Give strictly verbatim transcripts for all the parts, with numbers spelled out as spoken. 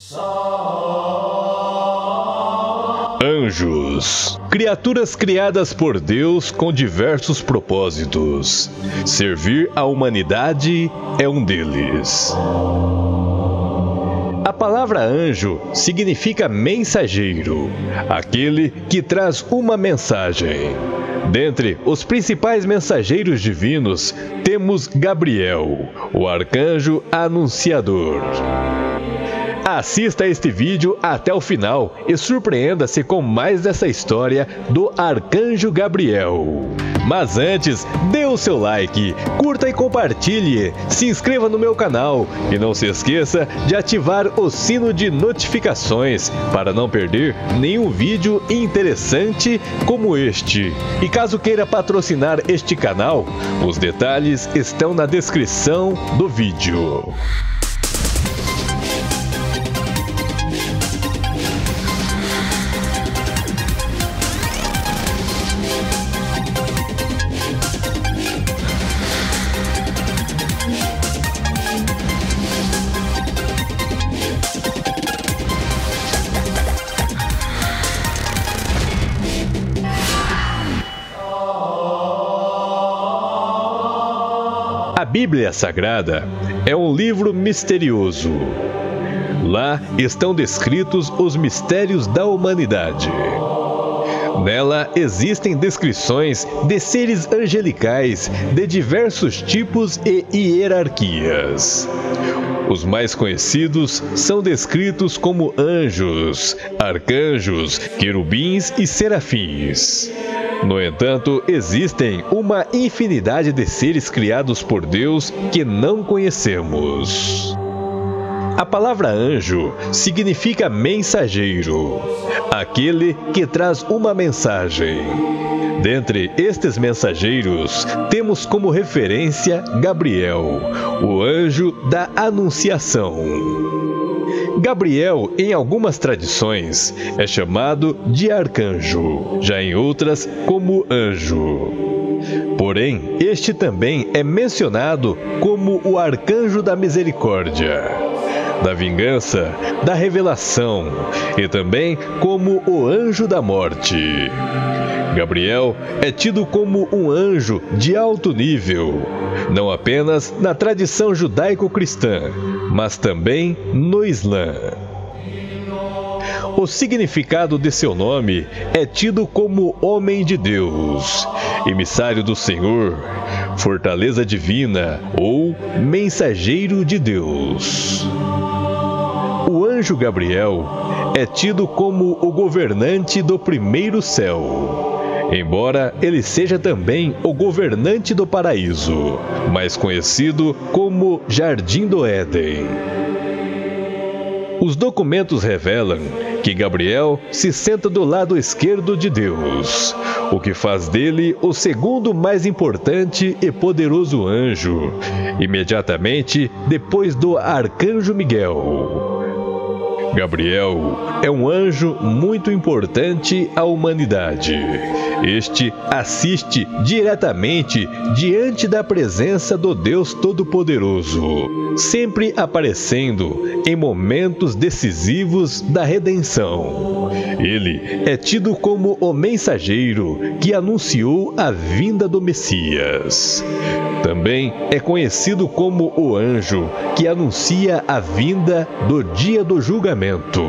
Anjos, criaturas criadas por Deus com diversos propósitos. Servir a humanidade é um deles. A palavra anjo significa mensageiro, aquele que traz uma mensagem. Dentre os principais mensageiros divinos, temos Gabriel, o arcanjo anunciador. Assista este vídeo até o final e surpreenda-se com mais dessa história do Arcanjo Gabriel. Mas antes, dê o seu like, curta e compartilhe, se inscreva no meu canal e não se esqueça de ativar o sino de notificações para não perder nenhum vídeo interessante como este. E caso queira patrocinar este canal, os detalhes estão na descrição do vídeo. A Bíblia Sagrada é um livro misterioso. Lá estão descritos os mistérios da humanidade. Nela existem descrições de seres angelicais de diversos tipos e hierarquias. Os mais conhecidos são descritos como anjos, arcanjos, querubins e serafins. No entanto, existem uma infinidade de seres criados por Deus que não conhecemos. A palavra anjo significa mensageiro, aquele que traz uma mensagem. Dentre estes mensageiros, temos como referência Gabriel, o anjo da Anunciação. Gabriel, em algumas tradições, é chamado de arcanjo, já em outras como anjo. Porém, este também é mencionado como o arcanjo da misericórdia, da vingança, da revelação e também como o anjo da morte. Gabriel é tido como um anjo de alto nível, não apenas na tradição judaico-cristã, mas também no Islã. O significado de seu nome é tido como homem de Deus, emissário do Senhor, fortaleza divina ou mensageiro de Deus. O anjo Gabriel é tido como o governante do primeiro céu, embora ele seja também o governante do paraíso, mais conhecido como Jardim do Éden. Os documentos revelam que Gabriel se senta do lado esquerdo de Deus, o que faz dele o segundo mais importante e poderoso anjo, imediatamente depois do arcanjo Miguel. Gabriel é um anjo muito importante à humanidade. Este assiste diretamente diante da presença do Deus Todo-Poderoso, sempre aparecendo em momentos decisivos da redenção. Ele é tido como o mensageiro que anunciou a vinda do Messias. Também é conhecido como o anjo que anuncia a vinda do dia do julgamento.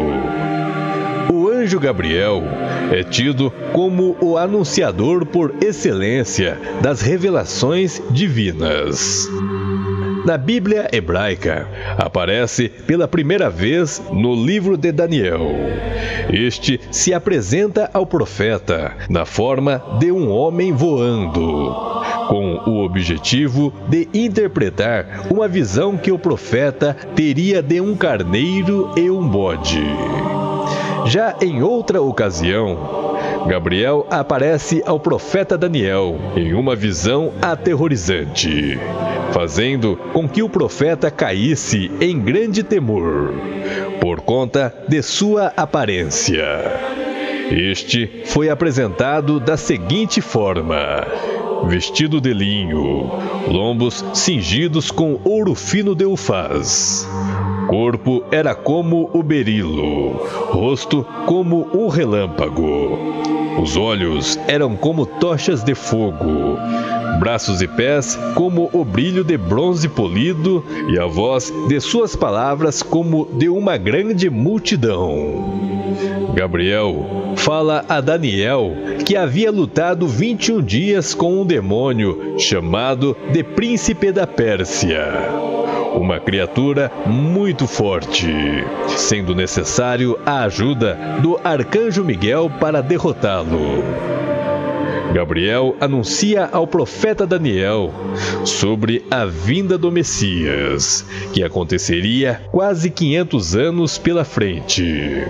O anjo Gabriel é tido como o anunciador por excelência das revelações divinas. Na Bíblia hebraica, aparece pela primeira vez no livro de Daniel. Este se apresenta ao profeta na forma de um homem voando, com o objetivo de interpretar uma visão que o profeta teria de um carneiro e um bode. Já em outra ocasião, Gabriel aparece ao profeta Daniel em uma visão aterrorizante, fazendo com que o profeta caísse em grande temor, por conta de sua aparência. Este foi apresentado da seguinte forma: vestido de linho, lombos cingidos com ouro fino de Ufaz, Corpo era como o berilo, rosto como um relâmpago. Os olhos eram como tochas de fogo, braços e pés como o brilho de bronze polido, e a voz de suas palavras como de uma grande multidão. Gabriel fala a Daniel que havia lutado vinte e um dias com um demônio chamado de Príncipe da Pérsia, uma criatura muito forte, sendo necessário a ajuda do arcanjo Miguel para derrotá-lo. Gabriel anuncia ao profeta Daniel sobre a vinda do Messias, que aconteceria quase quinhentos anos pela frente.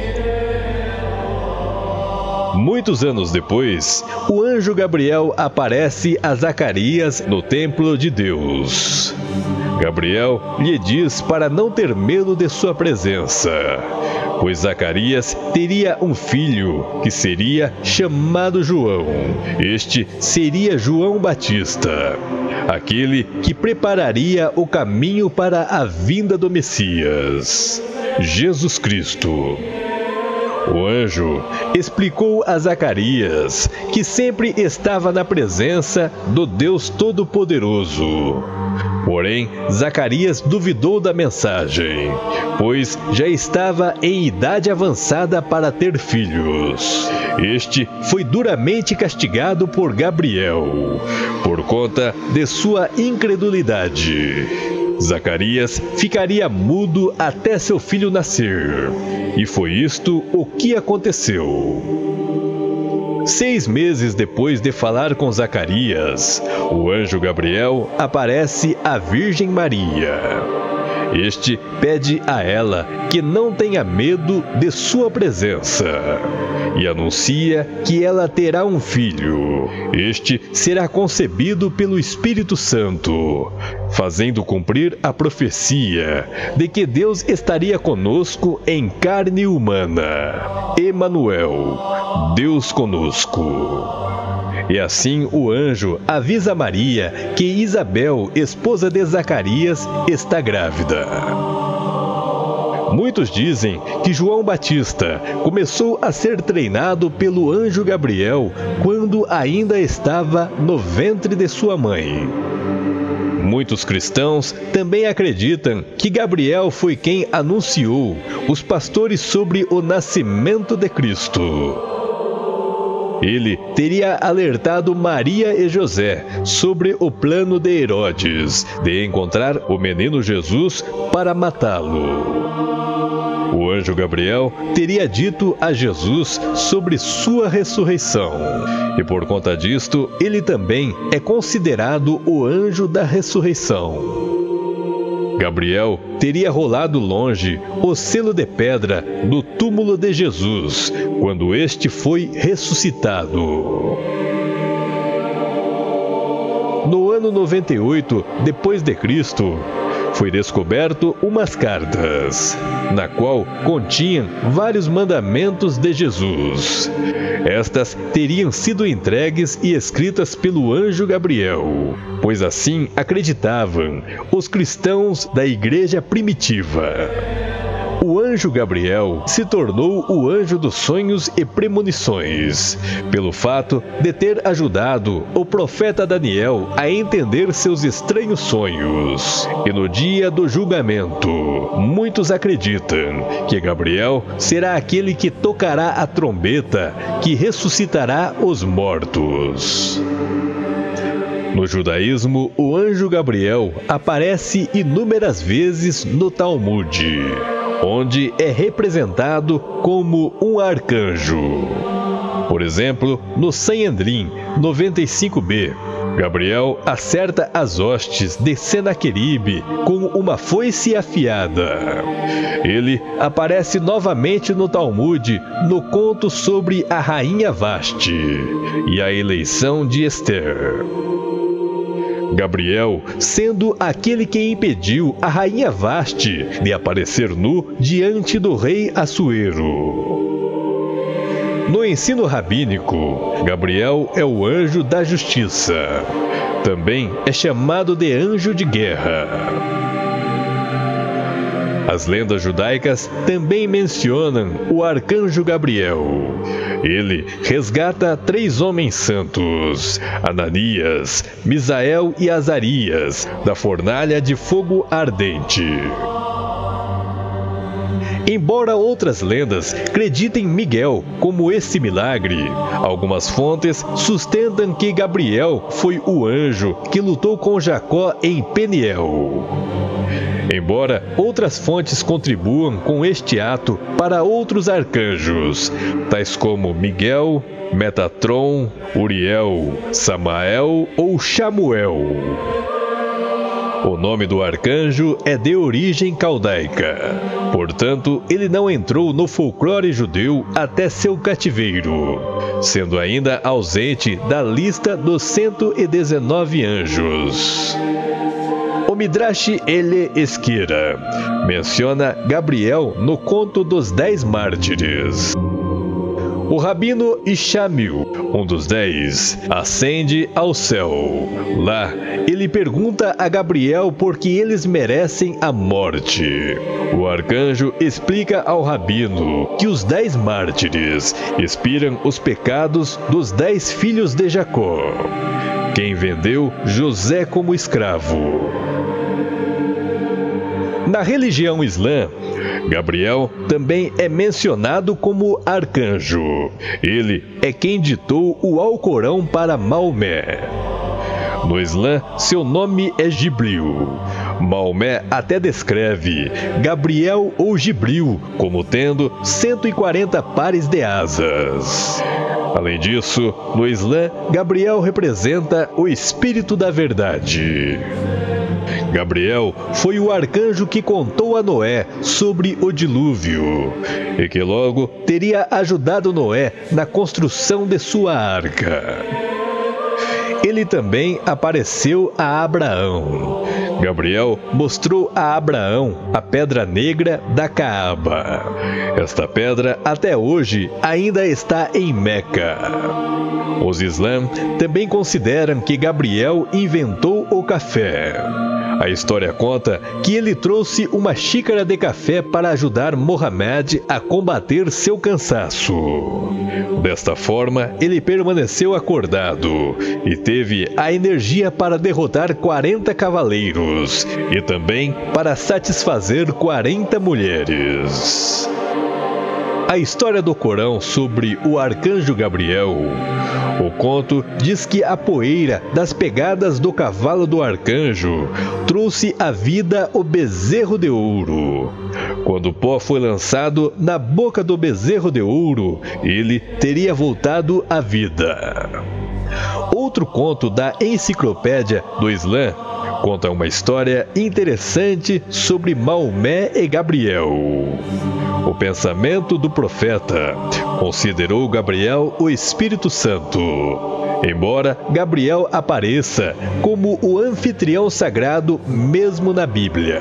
Muitos anos depois, o anjo Gabriel aparece a Zacarias no templo de Deus. Gabriel lhe diz para não ter medo de sua presença, pois Zacarias teria um filho que seria chamado João. Este seria João Batista, aquele que prepararia o caminho para a vinda do Messias, Jesus Cristo. O anjo explicou a Zacarias que sempre estava na presença do Deus Todo-Poderoso. Porém, Zacarias duvidou da mensagem, pois já estava em idade avançada para ter filhos. Este foi duramente castigado por Gabriel, por conta de sua incredulidade. Zacarias ficaria mudo até seu filho nascer. E foi isto o que aconteceu. Seis meses depois de falar com Zacarias, o anjo Gabriel aparece à Virgem Maria. Este pede a ela que não tenha medo de sua presença e anuncia que ela terá um filho. Este será concebido pelo Espírito Santo, fazendo cumprir a profecia de que Deus estaria conosco em carne humana. Emanuel, Deus conosco. E assim o anjo avisa Maria que Isabel, esposa de Zacarias, está grávida. Muitos dizem que João Batista começou a ser treinado pelo anjo Gabriel quando ainda estava no ventre de sua mãe. Muitos cristãos também acreditam que Gabriel foi quem anunciou os pastores sobre o nascimento de Cristo. Ele teria alertado Maria e José sobre o plano de Herodes de encontrar o menino Jesus para matá-lo. O anjo Gabriel teria dito a Jesus sobre sua ressurreição, e por conta disto, ele também é considerado o anjo da ressurreição. Gabriel teria rolado longe o selo de pedra do túmulo de Jesus, quando este foi ressuscitado. No ano noventa e oito depois de Cristo, foi descoberto umas cartas, na qual continham vários mandamentos de Jesus. Estas teriam sido entregues e escritas pelo anjo Gabriel, pois assim acreditavam os cristãos da igreja primitiva. O anjo Gabriel se tornou o anjo dos sonhos e premonições, pelo fato de ter ajudado o profeta Daniel a entender seus estranhos sonhos. E no dia do julgamento, muitos acreditam que Gabriel será aquele que tocará a trombeta que ressuscitará os mortos. No judaísmo, o anjo Gabriel aparece inúmeras vezes no Talmud, onde é representado como um arcanjo. Por exemplo, no Sanhedrin noventa e cinco b, Gabriel acerta as hostes de Senaqueribe com uma foice afiada. Ele aparece novamente no Talmud no conto sobre a rainha Vasti e a eleição de Esther. Gabriel sendo aquele que impediu a rainha Vasti de aparecer nu diante do rei Assuero. No ensino rabínico, Gabriel é o anjo da justiça. Também é chamado de anjo de guerra. As lendas judaicas também mencionam o arcanjo Gabriel. Ele resgata três homens santos, Ananias, Misael e Azarias, da fornalha de fogo ardente. Embora outras lendas acreditem Miguel como esse milagre, algumas fontes sustentam que Gabriel foi o anjo que lutou com Jacó em Peniel. Embora outras fontes contribuam com este ato para outros arcanjos, tais como Miguel, Metatron, Uriel, Samael ou Chamuel. O nome do arcanjo é de origem caldaica, portanto, ele não entrou no folclore judeu até seu cativeiro, sendo ainda ausente da lista dos cento e dezenove anjos. O Midrash Ele Esquira menciona Gabriel no conto dos Dez Mártires. O rabino Ishamil, um dos dez, ascende ao céu. Lá, ele pergunta a Gabriel por que eles merecem a morte. O arcanjo explica ao rabino que os dez mártires expiram os pecados dos dez filhos de Jacó, quem vendeu José como escravo. Na religião islã, Gabriel também é mencionado como arcanjo. Ele é quem ditou o Alcorão para Maomé. No Islã, seu nome é Jibril. Maomé até descreve Gabriel ou Jibril como tendo cento e quarenta pares de asas. Além disso, no Islã, Gabriel representa o Espírito da Verdade. Gabriel foi o arcanjo que contou a Noé sobre o dilúvio e que logo teria ajudado Noé na construção de sua arca. Ele também apareceu a Abraão. Gabriel mostrou a Abraão a pedra negra da Caaba. Esta pedra até hoje ainda está em Meca. Os islãs também consideram que Gabriel inventou o café. A história conta que ele trouxe uma xícara de café para ajudar Mohammed a combater seu cansaço. Desta forma, ele permaneceu acordado e teve a energia para derrotar quarenta cavaleiros e também para satisfazer quarenta mulheres. A história do Corão sobre o arcanjo Gabriel. O conto diz que a poeira das pegadas do cavalo do arcanjo trouxe à vida o bezerro de ouro. Quando o pó foi lançado na boca do bezerro de ouro, ele teria voltado à vida. Outro conto da Enciclopédia do Islã conta uma história interessante sobre Maomé e Gabriel. O pensamento do profeta considerou Gabriel o Espírito Santo, embora Gabriel apareça como o anfitrião sagrado mesmo na Bíblia.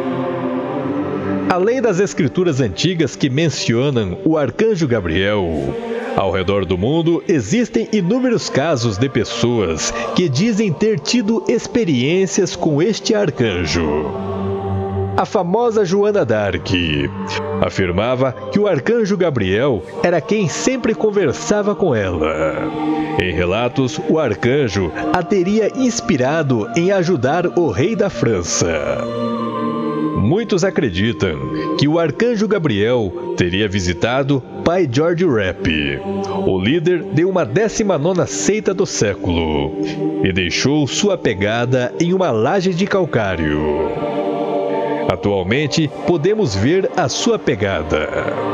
Além das escrituras antigas que mencionam o arcanjo Gabriel, ao redor do mundo existem inúmeros casos de pessoas que dizem ter tido experiências com este arcanjo. A famosa Joana d'Arc afirmava que o arcanjo Gabriel era quem sempre conversava com ela. Em relatos, o arcanjo a teria inspirado em ajudar o rei da França. Muitos acreditam que o arcanjo Gabriel teria visitado Pai George Rapp, o líder de uma décima nona seita do século, e deixou sua pegada em uma laje de calcário. Atualmente, podemos ver a sua pegada.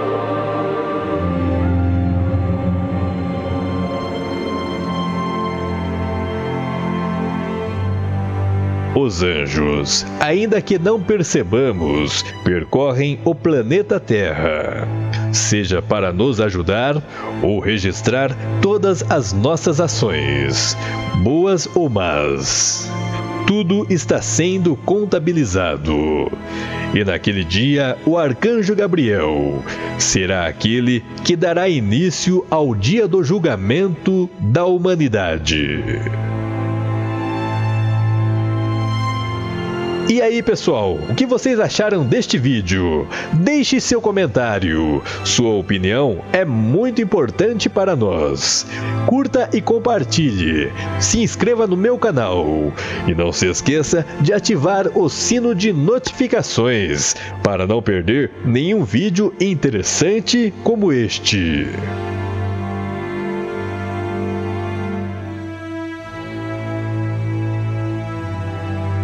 Os anjos, ainda que não percebamos, percorrem o planeta Terra, seja para nos ajudar ou registrar todas as nossas ações, boas ou más. Tudo está sendo contabilizado. E naquele dia, o arcanjo Gabriel será aquele que dará início ao dia do julgamento da humanidade. E aí pessoal, o que vocês acharam deste vídeo? Deixe seu comentário, sua opinião é muito importante para nós. Curta e compartilhe, se inscreva no meu canal e não se esqueça de ativar o sino de notificações para não perder nenhum vídeo interessante como este.